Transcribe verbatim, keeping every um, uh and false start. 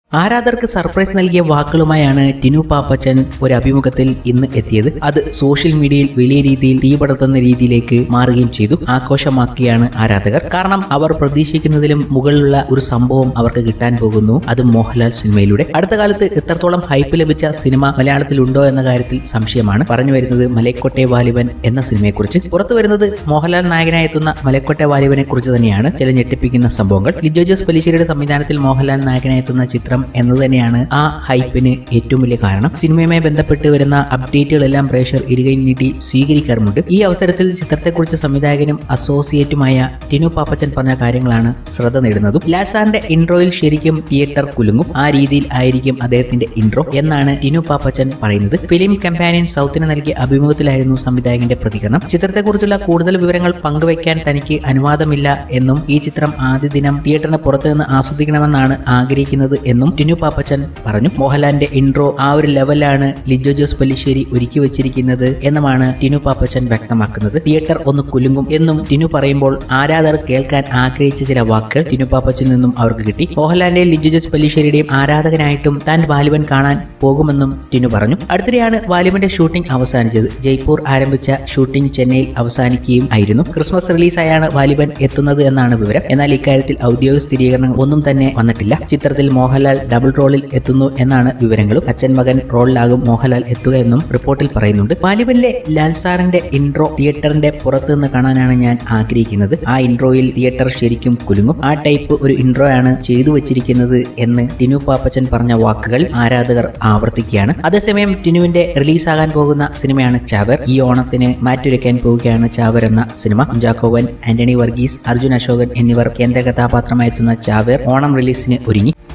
ആരാധകർക്ക് സർപ്രൈസ് നൽകിയ വാക്കുകളുമായാണ് ടിനു പാപ്പച്ചൻ ഒരു അഭിമുഖത്തിൽ ഇന്ന് എത്തിയത്. അത് സോഷ്യൽ മീഡിയയിൽ വലിയ രീതിയിൽ തീപടർത്തുന്ന രീതിയിലേക്ക് മാറുകയും ചെയ്തു. ആഘോഷമാക്കിയാണ് ആരാധകർ. കാരണം അവർ പ്രതീക്ഷിക്കുന്നതിലും മുകളിലുള്ള ഒരു സംഭവം അവർക്ക് കിട്ടാൻ പോകുന്നു. അത് മോഹൻലാൽ സിനിമയിലൂടെ. അടുത്ത കാലത്ത് എത്രത്തോളം ഹൈപ്പ് ലഭിച്ച സിനിമ മലയാളത്തിലുണ്ടോ എന്ന കാര്യത്തിൽ സംശയമാണ്. പറഞ്ഞു വരുന്നത് മലൈക്കോട്ടെ വാലിബൻ എന്ന സിനിമയെക്കുറിച്ച്. പുറത്തു വരുന്നത് മോഹൻലാൽ നായകനായി എത്തുന്ന മലൈക്കോട്ടെ വാലിബനെ കുറിച്ച് തന്നെയാണ്. ചില ഞെട്ടിപ്പിക്കുന്ന സംഭവങ്ങൾ. ലിജോ ജോസ് പല്ലിശ്ശേരിയുടെ സംവിധാനത്തിൽ മോഹൻലാൽ നായകനായി എത്തുന്ന ചിത്രം എന്നത് തന്നെയാണ് ആ ഹൈപ്പിന് ഏറ്റവും വലിയ കാരണം. സിനിമയുമായി ബന്ധപ്പെട്ട് വരുന്ന അപ്ഡേറ്റുകളെല്ലാം പ്രേക്ഷകർ ഇരുകൈ നീട്ടി സ്വീകരിക്കാറുമുണ്ട്. ഈ അവസരത്തിൽ ചിത്രത്തെക്കുറിച്ച് സംവിധായകനും അസോസിയേറ്റുമായ ടിനു പാപ്പച്ചൻ പറഞ്ഞ കാര്യങ്ങളാണ് ശ്രദ്ധ നേടുന്നതും. ലാസാറിന്റെ ഇൻട്രോയിൽ ശരിക്കും തിയേറ്റർ കുലുങ്ങും. ആ രീതിയിൽ ആയിരിക്കും അദ്ദേഹത്തിന്റെ ഇൻട്രോ എന്നാണ് ടിനു പാപ്പച്ചൻ പറയുന്നത്. ഫിലിം കമ്പാനിയൻ സൗത്തിന് നൽകിയ അഭിമുഖത്തിലായിരുന്നു സംവിധായകന്റെ പ്രതികരണം. ചിത്രത്തെക്കുറിച്ചുള്ള കൂടുതൽ വിവരങ്ങൾ പങ്കുവയ്ക്കാൻ തനിക്ക് അനുവാദമില്ല എന്നും ഈ ചിത്രം ആദ്യ ദിനം തിയേറ്ററിന് പുറത്തു നിന്ന് ആസ്വദിക്കണമെന്നാണ് ആഗ്രഹിക്കുന്നത് എന്നും ടിനു പാപ്പച്ചൻ പറഞ്ഞു. മോഹൻലാലിന്റെ ഇൻട്രോ ആ ഒരു ലെവലാണ് ലിജോ ജോസ് പല്ലിശ്ശേരി ഒരുക്കി വെച്ചിരിക്കുന്നത് എന്നുമാണ് ടിനു പാപ്പച്ചൻ വ്യക്തമാക്കുന്നത്. തിയേറ്റർ ഒന്ന് കുലുങ്ങും എന്നും ടിനു പറയുമ്പോൾ ആരാധകർ കേൾക്കാൻ ആഗ്രഹിച്ച ചില വാക്കുകൾ ടിനു പാപ്പച്ചനിൽ നിന്നും അവർക്ക് കിട്ടി. മോഹൻലാലിന്റെയും ലിജോ ജോസ് പല്ലിശ്ശേരിയുടെയും ആരാധകനായിട്ടും താൻ വാലിബൻ കാണാൻ പോകുമെന്നും ടിനു പറഞ്ഞു. അടുത്തിടെയാണ് വാലിബന്റെ ഷൂട്ടിംഗ് അവസാനിച്ചത്. ജയ്പൂർ ആരംഭിച്ച ഷൂട്ടിംഗ് ചെന്നൈയിൽ അവസാനിക്കുകയും ആയിരുന്നു. ക്രിസ്മസ് റിലീസായാണ് വാലിബൻ എത്തുന്നത് എന്നാണ് വിവരം. എന്നാൽ ഇക്കാര്യത്തിൽ ഔദ്യോഗിക സ്ഥിരീകരണം ഒന്നും തന്നെ വന്നിട്ടില്ല. ചിത്രത്തിൽ മോഹൻലാൽ ഡബിൾ റോളിൽ എത്തുന്നു എന്നാണ് വിവരങ്ങളും. അച്ഛൻ മകൻ റോളിലാകും മോഹൻലാൽ എത്തുക എന്നും റിപ്പോർട്ടിൽ പറയുന്നുണ്ട്. വാലിബനിലെ ലാൽസാറിന്റെ ഇൻട്രോ തിയേറ്ററിന്റെ പുറത്തു നിന്ന് കാണാനാണ് ഞാൻ ആഗ്രഹിക്കുന്നത്. ആ ഇൻട്രോയിൽ തിയേറ്റർ ശരിക്കും കുലുങ്ങും. ആ ടൈപ്പ് ഒരു ഇൻട്രോ ആണ് ചെയ്തു വെച്ചിരിക്കുന്നത് എന്ന് ടിനു പാപ്പച്ചൻ പറഞ്ഞ വാക്കുകൾ ആരാധകർ ആവർത്തിക്കുകയാണ്. അതേസമയം ടിനുവിന്റെ റിലീസാകാൻ പോകുന്ന സിനിമയാണ് ചാവേർ. ഈ ഓണത്തിന് മാറ്റുരയ്ക്കാൻ പോവുകയാണ് ചാവേർ എന്ന സിനിമ. കുഞ്ചാക്കോവൻ, ആന്റണി വർഗീസ്, അർജുൻ അശോകൻ എന്നിവർ കേന്ദ്ര കഥാപാത്രമായെത്തുന്ന ചാവേർ ഓണം റിലീസിന് ഒരുങ്ങി.